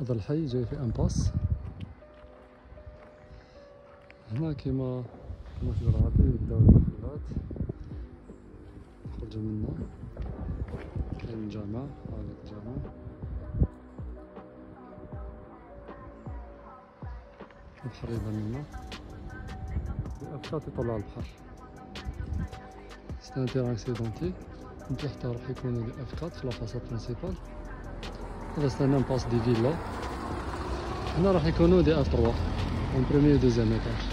هذا الحي جاي في امباس. هنا كيما تقدر عادي يبداو المحلات نخرجو منه. كاين الجامع، هذا الجامع البحر يبان لنا، الأفكات يطلع البحر. سي ان تيران اكسيدونتي، من تحت راح يكونوا دي افكات في لافاساد برينسيبال. هذا سي ان امباس دي فيلا، هنا راح يكونوا دي اف 3 اون بروميي و دوزيام ايطاج.